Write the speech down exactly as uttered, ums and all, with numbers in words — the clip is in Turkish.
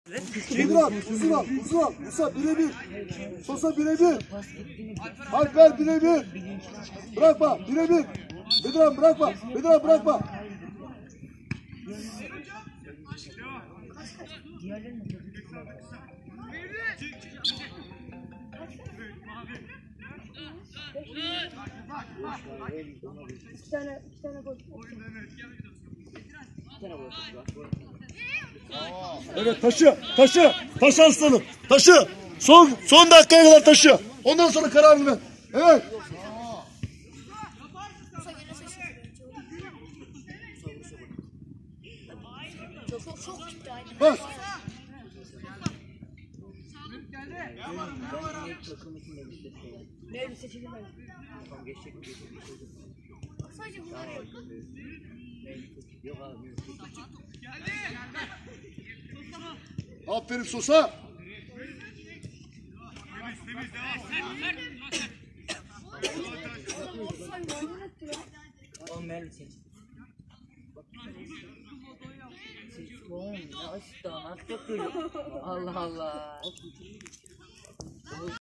Uzun al, uzun al, uzun al. Musa birebir. Sosa birebir. Alper birebir. Bırakma, birebir. Bedirhan bırakma, Bedirhan bırakma. İki tane, iki tane gol. Evet taşı, taşı, taşı aslanım, taşı. Son, son dakikaya kadar taşı. Ondan sonra kararını ver. Evet. Çok çok gitti aynı. Bas. Mevlüt seçildi ben. Sadece bunlar yok. Aferin Sosa. O Mevlüt seçti. Oğlum ya işte nasıl yapıyor? Allah Allah.